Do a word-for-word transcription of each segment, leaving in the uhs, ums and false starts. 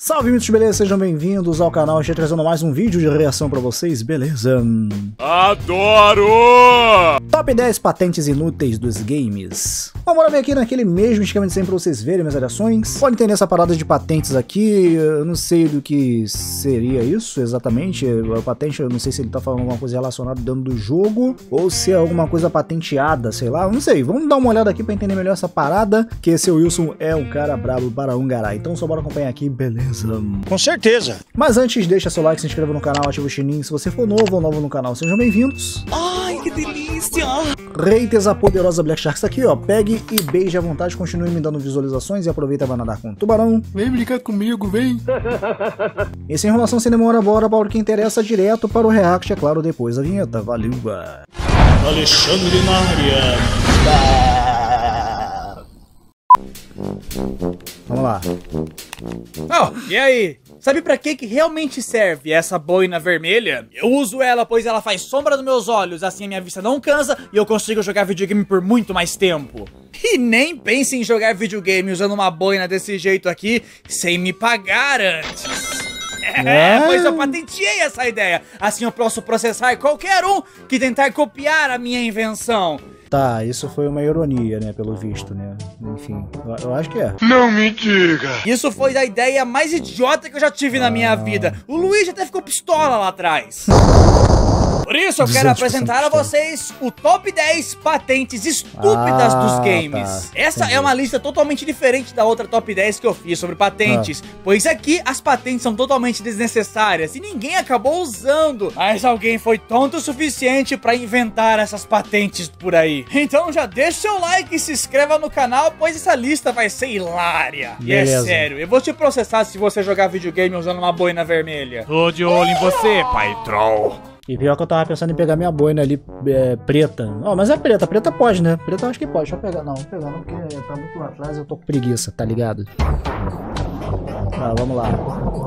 Salve, mitos, beleza? Sejam bem-vindos ao canal. Estou trazendo mais um vídeo de reação pra vocês, beleza? Adoro! Top dez patentes inúteis dos games. Vamos ver aqui naquele mesmo esquema de sempre pra vocês verem minhas variações. Pode entender essa parada de patentes aqui, eu não sei do que seria isso exatamente. A patente, eu não sei se ele tá falando alguma coisa relacionada dentro do jogo, ou se é alguma coisa patenteada, sei lá, eu não sei. Vamos dar uma olhada aqui pra entender melhor essa parada, que esse Wilson é um cara brabo para um garai. Então só bora acompanhar aqui, beleza? Com certeza. Mas antes, deixa seu like, se inscreva no canal, ativa o sininho. Se você for novo ou novo no canal, sejam bem-vindos. Ai, que delícia! Haters, a poderosa Black Shark está aqui, ó. Pegue e beije à vontade, continue me dando visualizações e aproveita e vai nadar com o tubarão. Vem brincar comigo, vem! E sem enrolação, sem demora, bora para o que interessa, direto para o react, é claro, depois da vinheta. Valeu! Alexandre na área. Vamos lá. Oh, e aí? Sabe pra que que realmente serve essa boina vermelha? Eu uso ela pois ela faz sombra nos meus olhos, assim a minha vista não cansa e eu consigo jogar videogame por muito mais tempo. E nem pense em jogar videogame usando uma boina desse jeito aqui sem me pagar antes. É, pois eu patenteei essa ideia. Assim eu posso processar qualquer um que tentar copiar a minha invenção. Tá, isso foi uma ironia, né, pelo visto, né? Enfim, eu, eu acho que é. Não me diga! Isso foi a ideia mais idiota que eu já tive ah. na minha vida. O Luigi até ficou pistola lá atrás. Por isso eu quero apresentar a vocês o top dez patentes estúpidas ah, dos games. Tá. Essa Entendi. é uma lista totalmente diferente da outra top dez que eu fiz sobre patentes, ah. pois aqui as patentes são totalmente desnecessárias e ninguém acabou usando, mas alguém foi tonto o suficiente pra inventar essas patentes por aí. Então já deixa seu like e se inscreva no canal, pois essa lista vai ser hilária. Beleza. E é sério, eu vou te processar se você jogar videogame usando uma boina vermelha. Tô de olho em você, pai troll. E pior que eu tava pensando em pegar minha boina ali, é, preta. Ó, oh, mas é preta, preta pode, né? Preta eu acho que pode, deixa eu pegar. Não, vou pegar não, porque tá muito lá atrás e eu tô com preguiça, tá ligado? Ah, vamos lá.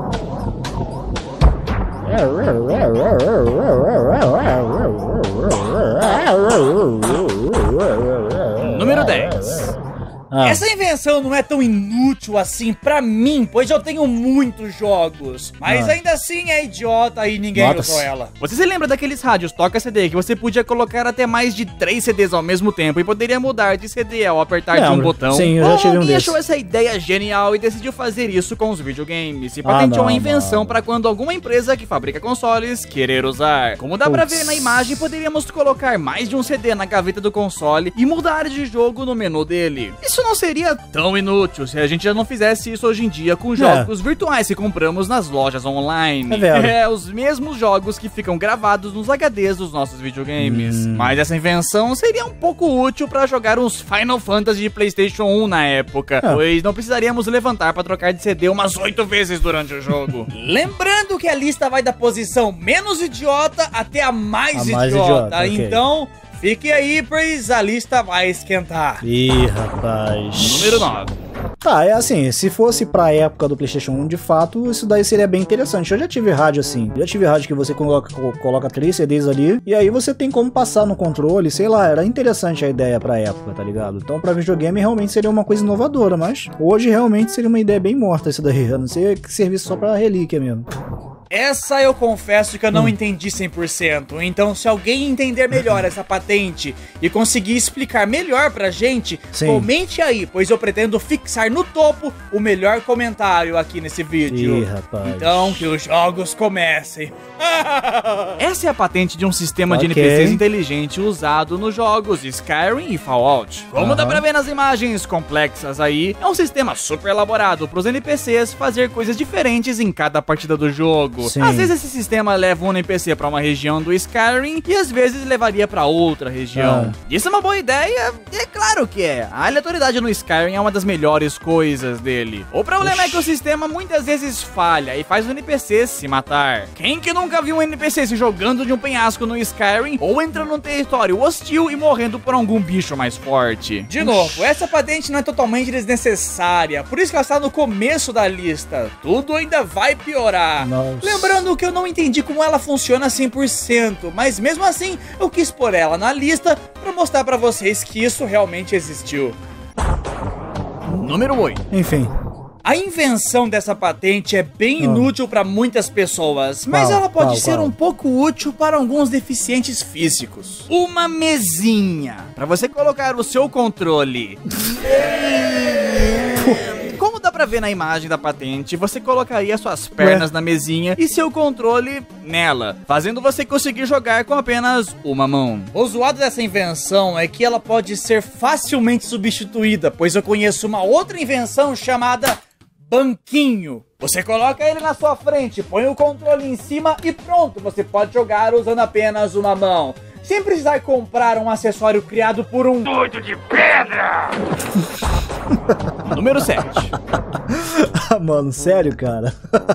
Número dez. Ah. Essa invenção não é tão inútil assim pra mim, pois eu tenho muitos jogos. Mas ah. ainda assim é idiota e ninguém Notas. usou ela. Você se lembra daqueles rádios toca C D que você podia colocar até mais de três C Ds ao mesmo tempo e poderia mudar de C D ao apertar Lembra. de um botão? Sim, eu já tive um Alguém desse. achou essa ideia genial e decidiu fazer isso com os videogames. E patenteou ah, a invenção para quando alguma empresa que fabrica consoles querer usar. Como dá Puts. pra ver na imagem, poderíamos colocar mais de um C D na gaveta do console e mudar de jogo no menu dele. Isso Isso não seria tão inútil se a gente já não fizesse isso hoje em dia com jogos é. virtuais que compramos nas lojas online. É, é os mesmos jogos que ficam gravados nos H Ds dos nossos videogames. Hum. Mas essa invenção seria um pouco útil para jogar uns Final Fantasy de PlayStation um na época, é. pois não precisaríamos levantar para trocar de C D umas oito vezes durante o jogo. Lembrando que a lista vai da posição menos idiota até a mais, a mais idiota, idiota okay. então... Fique aí, pois a lista vai esquentar. Ih, rapaz. Número nove. Tá, é assim, se fosse pra época do PlayStation um, de fato, isso daí seria bem interessante. Eu já tive rádio assim, já tive rádio que você coloca, coloca três C Ds ali, e aí você tem como passar no controle, sei lá, era interessante a ideia pra época, tá ligado? Então pra videogame realmente seria uma coisa inovadora, mas hoje realmente seria uma ideia bem morta isso daí, a não ser que servisse só pra relíquia mesmo. Essa eu confesso que eu não hum. entendi cem por cento, então se alguém entender melhor essa patente e conseguir explicar melhor pra gente, Sim. comente aí, pois eu pretendo fixar no topo o melhor comentário aqui nesse vídeo. Ih, rapaz. Então que os jogos comecem. Essa é a patente de um sistema okay. de N P Cs inteligente usado nos jogos Skyrim e Fallout. Como uh-huh. dá pra ver nas imagens complexas aí, é um sistema super elaborado pros N P Cs fazer coisas diferentes em cada partida do jogo. Sim. Às vezes esse sistema leva um N P C pra uma região do Skyrim e às vezes levaria pra outra região. Ah. Isso é uma boa ideia? É claro que é. A aleatoriedade no Skyrim é uma das melhores coisas dele. O problema Oxi. é que o sistema muitas vezes falha e faz o N P C se matar. Quem que nunca viu um N P C se jogando de um penhasco no Skyrim ou entrando num território hostil e morrendo por algum bicho mais forte? De novo, essa patente não é totalmente desnecessária, por isso que ela está no começo da lista. Tudo ainda vai piorar. Nossa. Lembrando que eu não entendi como ela funciona cem por cento, mas mesmo assim eu quis pôr ela na lista pra mostrar pra vocês que isso realmente existiu. Número oito. Enfim. A invenção dessa patente é bem inútil para muitas pessoas, mas Qual? ela pode Qual? ser Qual? um pouco útil para alguns deficientes físicos. Uma mesinha para você colocar o seu controle. Como dá pra ver na imagem da patente, você colocaria suas pernas Ué. na mesinha e seu controle nela, fazendo você conseguir jogar com apenas uma mão. O zoado dessa invenção é que ela pode ser facilmente substituída, pois eu conheço uma outra invenção chamada banquinho. Você coloca ele na sua frente, põe o controle em cima e pronto, você pode jogar usando apenas uma mão. Sem precisar comprar um acessório criado por um doido de pedra. Número sete. Ah, mano, sério, cara?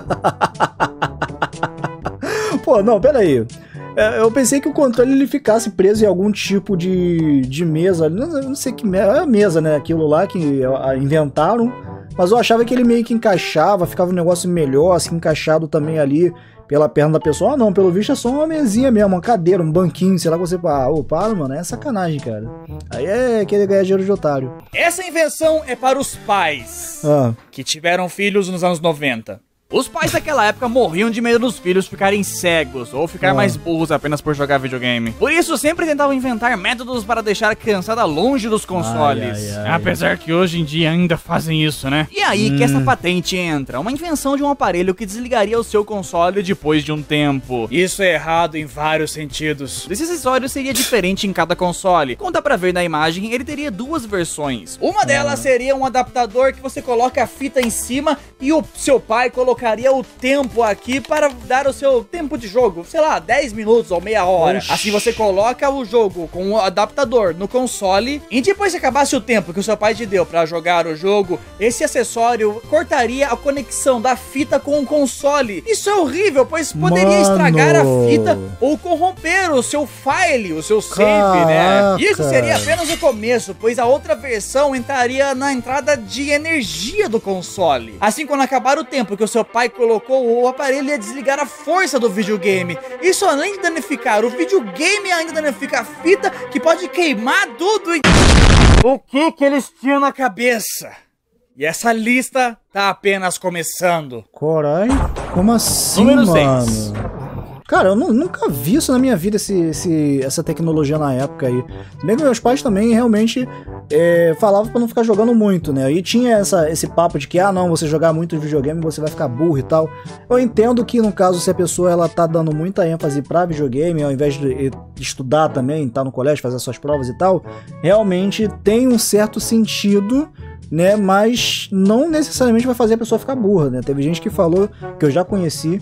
Pô, não, pera aí. É, eu pensei que o controle ele ficasse preso em algum tipo de, de mesa. Não, não sei que mesa. É a mesa, né? Aquilo lá que inventaram. Mas eu achava que ele meio que encaixava, ficava um negócio melhor, assim, encaixado também ali pela perna da pessoa. Ah, não, pelo visto é só uma mesinha mesmo, uma cadeira, um banquinho, sei lá, você... Ah, ô, para, mano, é sacanagem, cara. Aí é querer ganhar dinheiro de otário. Essa invenção é para os pais Ah. que tiveram filhos nos anos noventa. Os pais daquela época morriam de medo dos filhos ficarem cegos ou ficar Ah. mais burros apenas por jogar videogame. Por isso, sempre tentavam inventar métodos para deixar a criançada longe dos consoles. Ai, ai, ai. Apesar que hoje em dia ainda fazem isso, né? E aí que Hum. essa patente entra, uma invenção de um aparelho que desligaria o seu console depois de um tempo. Isso é errado em vários sentidos. Esse acessório seria diferente em cada console. Como dá pra ver na imagem, ele teria duas versões. Uma delas seria um adaptador que você coloca a fita em cima e o seu pai colocaria o tempo aqui para dar o seu tempo de jogo, sei lá, dez minutos ou meia hora. Oxi. Assim você coloca o jogo com o adaptador no console e depois que acabasse o tempo que o seu pai te deu para jogar o jogo, esse acessório cortaria a conexão da fita com o console. Isso é horrível, pois poderia Mano. estragar a fita ou corromper o seu file, o seu save, Caraca. né? E isso seria apenas o começo, pois a outra versão entraria na entrada de energia do console. Assim, quando acabar o tempo que o seu pai colocou, o aparelho ia desligar a força do videogame. Isso, além de danificar o videogame, ainda danifica a fita, que pode queimar tudo. E... O que que eles tinham na cabeça? E essa lista tá apenas começando. Corai? Como assim, Número mano? seis. Cara, eu nu- nunca vi isso na minha vida, esse, esse, essa tecnologia na época aí. Se bem que meus pais também realmente é, falavam pra não ficar jogando muito, né? E tinha essa, esse papo de que, ah, não, você jogar muito videogame, você vai ficar burro e tal. Eu entendo que, no caso, se a pessoa ela tá dando muita ênfase pra videogame, ao invés de estudar também, tá no colégio, fazer suas provas e tal, realmente tem um certo sentido, né, mas não necessariamente vai fazer a pessoa ficar burra, né? Teve gente que falou, que eu já conheci,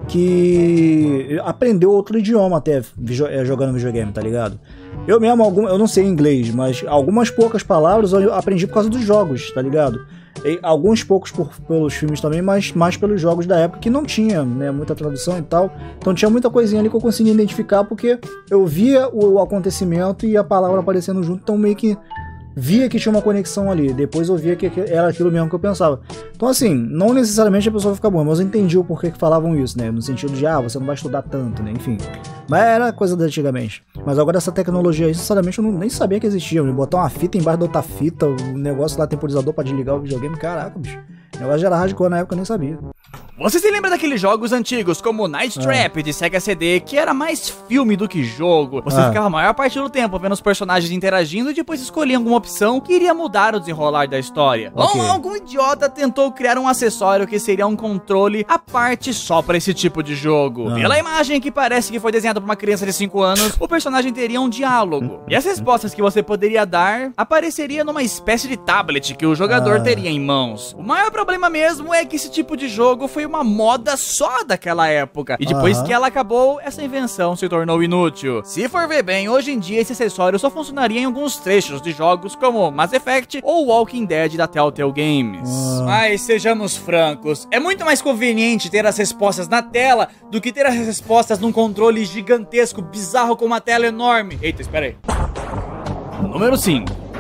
que aprendeu outro idioma até jogando videogame, tá ligado? Eu mesmo, algum, eu não sei inglês, mas algumas poucas palavras eu aprendi por causa dos jogos, tá ligado? E alguns poucos por, pelos filmes também, mas mais pelos jogos da época que não tinha, né, muita tradução e tal. Então tinha muita coisinha ali que eu conseguia identificar porque eu via o, o acontecimento e a palavra aparecendo junto, então meio que via que tinha uma conexão ali, depois eu via que era aquilo mesmo que eu pensava. Então assim, não necessariamente a pessoa vai ficar boa, mas eu entendi o porquê que falavam isso, né, no sentido de, ah, você não vai estudar tanto, né, enfim. Mas era coisa da antigamente. Mas agora essa tecnologia aí, sinceramente, eu não, nem sabia que existia. Botar uma fita embaixo da outra fita, o negócio lá, temporizador pra desligar o videogame, caraca, bicho. O negócio já era hardcore na época, eu nem sabia. Você se lembra daqueles jogos antigos, como Night Trap, de Sega C D, que era mais filme do que jogo? Você Ah. ficava a maior parte do tempo vendo os personagens interagindo e depois escolhia alguma opção que iria mudar o desenrolar da história. Ok. Ou algum idiota tentou criar um acessório que seria um controle à parte só pra esse tipo de jogo. Ah. Pela imagem que parece que foi desenhada por uma criança de cinco anos, o personagem teria um diálogo. E as respostas que você poderia dar apareceria numa espécie de tablet que o jogador Ah. teria em mãos. O maior problema mesmo é que esse tipo de jogo foi uma moda só daquela época. E depois Aham. que ela acabou, essa invenção se tornou inútil. Se for ver bem, hoje em dia esse acessório só funcionaria em alguns trechos de jogos como Mass Effect ou Walking Dead da Telltale Games. Ah. Mas sejamos francos, é muito mais conveniente ter as respostas na tela do que ter as respostas num controle gigantesco, bizarro com uma tela enorme. Eita, espera aí. Número cinco.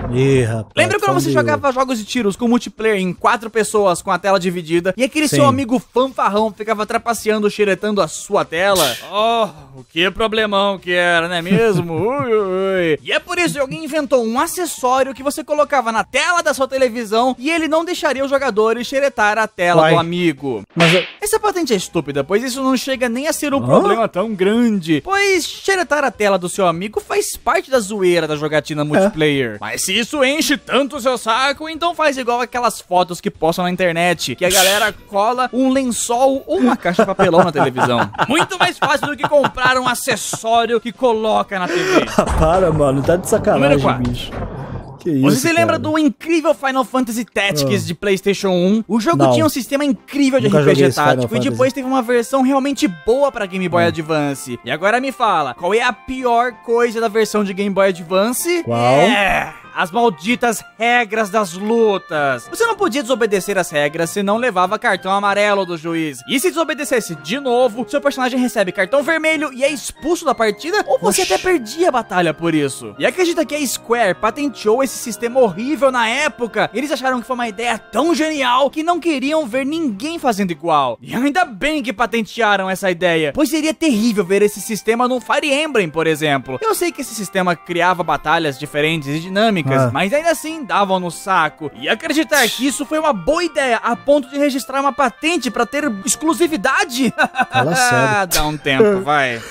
Ih, rapaz. Lembra quando você jogava jogos de tiros com multiplayer em quatro pessoas com a tela dividida e aquele Sim. seu amigo fanfarrão ficava trapaceando, xeretando a sua tela? Oh, o que problemão que era, não é mesmo? Ui, ui. E é por isso que alguém inventou um acessório que você colocava na tela da sua televisão e ele não deixaria os jogadores xeretar a tela Uai. do amigo. Mas eu... Essa patente é estúpida, pois isso não chega nem a ser um oh? problema tão grande. Pois xeretar a tela do seu amigo faz parte da zoeira da jogatina multiplayer. É. Mas se isso enche tanto o seu saco, então faz igual aquelas fotos que postam na internet, que a galera cola um lençol ou uma caixa de papelão na televisão. Muito mais fácil do que comprar um acessório que coloca na T V. Para, mano, tá de sacanagem, bicho. Que isso, Você se lembra cara? do incrível Final Fantasy Tactics oh. de PlayStation um? O jogo Não. tinha um sistema incrível de Nunca R P G tático e Fantasy. depois teve uma versão realmente boa pra Game Boy hum. Advance. E agora me fala, qual é a pior coisa da versão de Game Boy Advance? Qual? É... as malditas regras das lutas. Você não podia desobedecer as regras se não levava cartão amarelo do juiz. E se desobedecesse de novo, seu personagem recebe cartão vermelho e é expulso da partida, ou você Oxi. até perdia a batalha por isso. E acredita que a Square patenteou esse sistema horrível na época? Eles acharam que foi uma ideia tão genial que não queriam ver ninguém fazendo igual. E ainda bem que patentearam essa ideia, pois seria terrível ver esse sistema no Fire Emblem, por exemplo. Eu sei que esse sistema criava batalhas diferentes e dinâmicas, Ah. mas ainda assim davam no saco. E acreditar que isso foi uma boa ideia a ponto de registrar uma patente pra ter exclusividade? Fala sério. Dá um tempo, vai.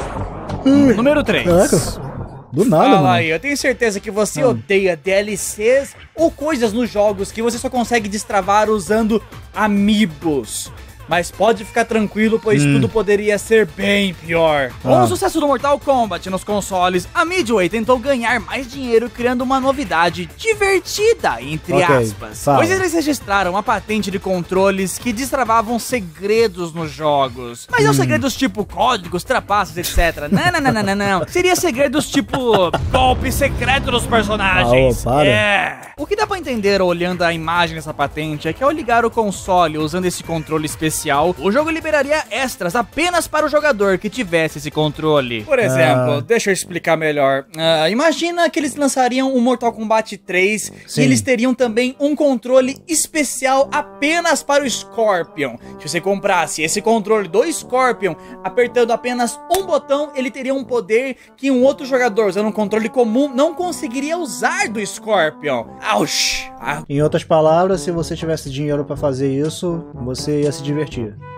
Número três. Caraca. Do nada, Fala mano. aí, eu tenho certeza que você hum. odeia D L Cs ou coisas nos jogos que você só consegue destravar usando amiibos. Mas pode ficar tranquilo, pois hum. tudo poderia ser bem pior. Ah. Com o sucesso do Mortal Kombat nos consoles, a Midway tentou ganhar mais dinheiro criando uma novidade divertida, entre okay. aspas. Fala. Pois eles registraram a patente de controles que destravavam segredos nos jogos. Mas hum. não segredos tipo códigos, trapaças, etcétera. Não, não, não, não, não, não. Seria segredos tipo golpe secreto dos personagens. Ah, oh, para. É. O que dá pra entender olhando a imagem dessa patente é que ao ligar o console usando esse controle especial, o jogo liberaria extras apenas para o jogador que tivesse esse controle. Por exemplo, ah. deixa eu explicar melhor. Uh, imagina que eles lançariam o Mortal Kombat três Sim. e eles teriam também um controle especial apenas para o Scorpion. Se você comprasse esse controle do Scorpion, apertando apenas um botão, ele teria um poder que um outro jogador usando um controle comum não conseguiria usar do Scorpion. Aush! Ah. Em outras palavras, se você tivesse dinheiro pra fazer isso, você ia se divertir.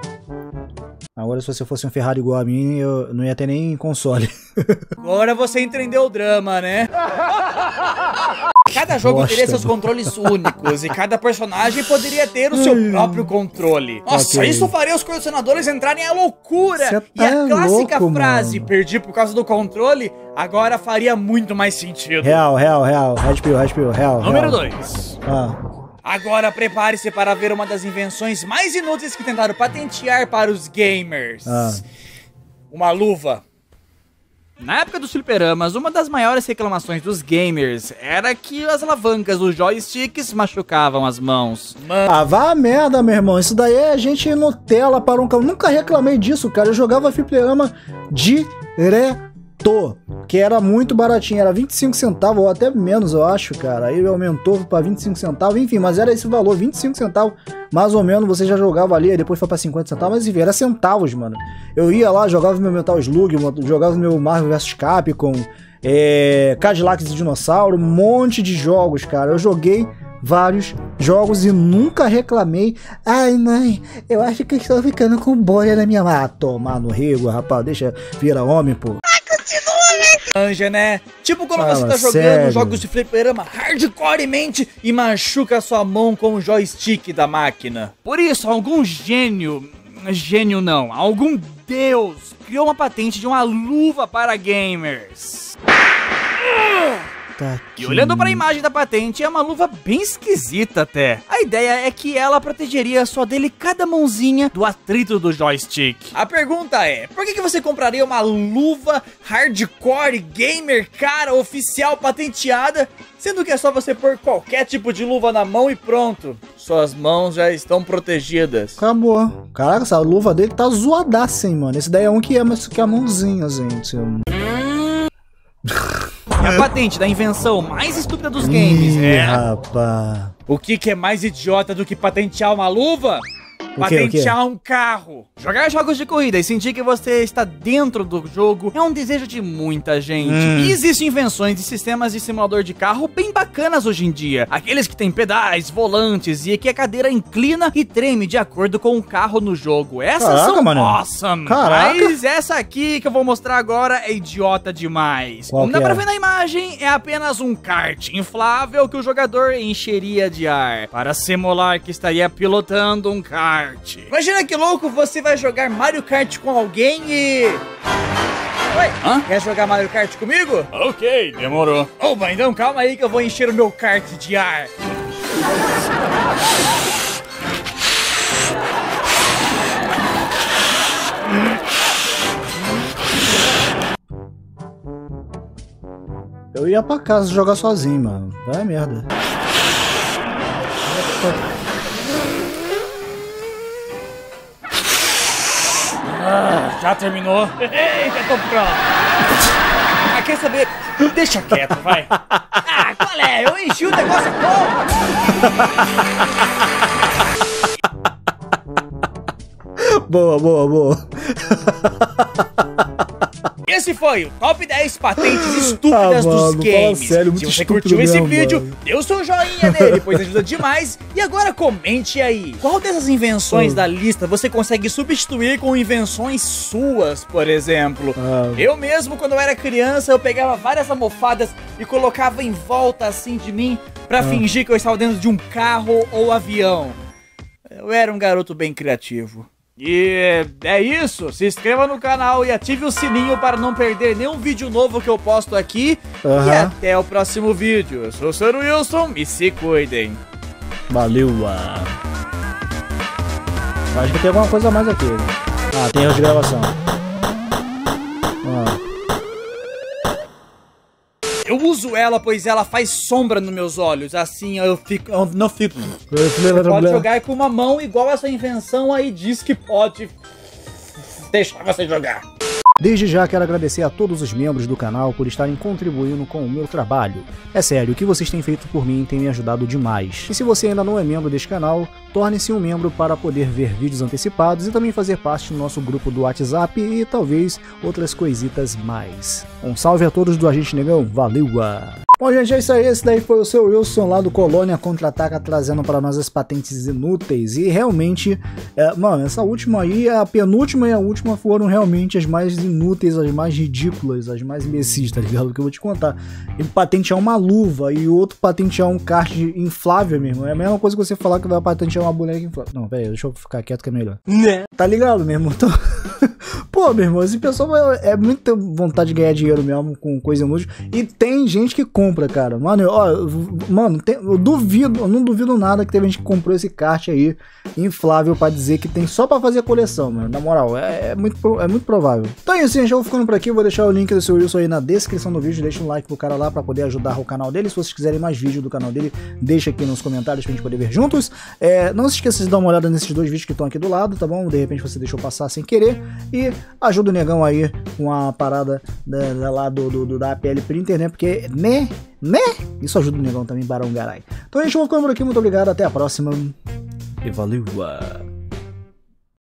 Agora, se você fosse um Ferrari igual a mim, eu não ia ter nem console. Agora você entendeu o drama, né? Cada jogo Bosta. teria seus controles únicos e cada personagem poderia ter o seu próprio controle. Nossa, okay. isso faria os colecionadores entrarem à loucura. Cê e tá a clássica louco, frase, mano. perdi por causa do controle, agora faria muito mais sentido. Real, real, real. Red Pill, Red Pill, real. Número dois. Ah. Agora prepare-se para ver uma das invenções mais inúteis que tentaram patentear para os gamers. Ah. Uma luva. Na época dos fliperamas, uma das maiores reclamações dos gamers era que as alavancas dos joysticks machucavam as mãos. Man... Ah, vá a merda, meu irmão. Isso daí é gente Nutella para um... Nunca reclamei disso, cara. Eu jogava fliperama direto, que era muito baratinho. Era vinte e cinco centavos, ou até menos, eu acho, cara. Aí aumentou para vinte e cinco centavos. Enfim, mas era esse valor, vinte e cinco centavos. Mais ou menos, você já jogava ali, aí depois foi pra cinquenta centavos, mas enfim, era centavos, mano. Eu ia lá, jogava meu Metal Slug, jogava meu Marvel versus. Capcom, é, Cadillacs e Dinossauro, um monte de jogos, cara. Eu joguei vários jogos e nunca reclamei. Ai, mãe, eu acho que estou ficando com bolha na minha... Ah, tomar no rego, rapaz, deixa virar homem, pô. Anja, né? Tipo quando Fala, você tá jogando sério? jogos de fliperama hardcoremente e machuca sua mão com o joystick da máquina. Por isso, algum gênio... Gênio não, algum deus criou uma patente de uma luva para gamers. Tá e olhando para a imagem da patente, é uma luva bem esquisita até. A ideia é que ela protegeria sua delicada mãozinha do atrito do joystick. A pergunta é, por que que você compraria uma luva hardcore gamer cara oficial patenteada, sendo que é só você pôr qualquer tipo de luva na mão e pronto, suas mãos já estão protegidas. Acabou. Caraca, essa luva dele tá zoadaça, hein, mano. Esse daí é um que é mais que a mãozinha, gente. A patente da invenção mais estúpida dos games Ih, é... rapaz. O que, que é mais idiota do que patentear uma luva? O quê, o quê? Patentear um carro. Jogar jogos de corrida e sentir que você está dentro do jogo é um desejo de muita gente. Hum. E existem invenções de sistemas de simulador de carro bem bacanas hoje em dia. Aqueles que têm pedais, volantes e que a cadeira inclina e treme de acordo com o carro no jogo. Essas Caraca, são mano. awesome. Caraca. Mas essa aqui que eu vou mostrar agora é idiota demais. Qual Como dá que pra é? ver na imagem, é apenas um kart inflável que o jogador encheria de ar para simular que estaria pilotando um kart. Imagina que louco, você vai jogar Mario Kart com alguém e... Oi, Hã? quer jogar Mario Kart comigo? Ok, demorou. Opa, então calma aí que eu vou encher o meu kart de ar. Eu ia pra casa jogar sozinho, mano. Vai merda. Ah, já terminou? Eita, tô pronto. Ah, quer saber? Deixa quieto, vai. Ah, qual é? Eu enchi o negócio todo. Boa, boa, boa. Esse foi o top dez patentes estúpidas Ah, dos mano, games. fala sério, Se muito você estúpido curtiu esse mesmo, vídeo, mano. dê o seu joinha nele, pois ajuda demais. E agora comente aí, qual dessas invenções Oh. da lista você consegue substituir com invenções suas, por exemplo? Ah. Eu mesmo, quando eu era criança, eu pegava várias almofadas e colocava em volta assim de mim pra fingir que eu estava dentro de um carro ou avião. Eu era um garoto bem criativo. E é isso, se inscreva no canal e ative o sininho para não perder nenhum vídeo novo que eu posto aqui. Aham. E até o próximo vídeo. Eu sou o senhor Wilson e se cuidem. Valeu. ah. Acho que tem alguma coisa a mais aqui. Ah, tem erro de gravação. Ah. Eu uso ela pois ela faz sombra nos meus olhos, assim eu fico, eu não fico. Você Pode jogar com uma mão igual essa invenção aí diz que pode deixar você jogar. Desde já quero agradecer a todos os membros do canal por estarem contribuindo com o meu trabalho. É sério, o que vocês têm feito por mim tem me ajudado demais. E se você ainda não é membro deste canal, torne-se um membro para poder ver vídeos antecipados e também fazer parte do nosso grupo do WhatsApp e talvez outras coisitas mais. Um salve a todos do Agente Negão, valeu! Bom, gente, é isso aí. Esse daí foi o seu Wilson lá do Colônia Contra-Ataca trazendo para nós as patentes inúteis. E realmente, é, mano, essa última aí, a penúltima e a última foram realmente as mais inúteis, as mais ridículas, as mais imbecis, tá ligado? Porque eu vou te contar. Ele patentear uma luva e o outro patentear um kart inflável, meu irmão. É a mesma coisa que você falar que vai patentear uma boneca inflável. Não, pera aí, deixa eu ficar quieto que é melhor. Né? Tá ligado, meu irmão? Então... Pô, meu irmão, esse pessoal é, é muita vontade de ganhar dinheiro mesmo com coisa inútil. E tem gente que compra, cara. Mano, ó, mano, tem, eu duvido, eu não duvido nada que teve gente que comprou esse kart aí inflável pra dizer que tem só pra fazer coleção, mano. Na moral, é, é, muito, é muito provável. Então é isso, gente. Eu vou ficando por aqui. Vou deixar o link do seu Wilson aí na descrição do vídeo. Deixa um like pro cara lá pra poder ajudar o canal dele. Se vocês quiserem mais vídeo do canal dele, deixa aqui nos comentários pra gente poder ver juntos. É, não se esqueça de dar uma olhada nesses dois vídeos que estão aqui do lado, tá bom? De repente você deixou passar sem querer. E ajuda o negão aí com a parada da, da, lá do, do, do, da A P L Printer, né? Porque, né? Né? Isso ajuda o negão também, Barão Garay. Então, gente, eu vou ficando por aqui. Muito obrigado. Até a próxima. E valeu!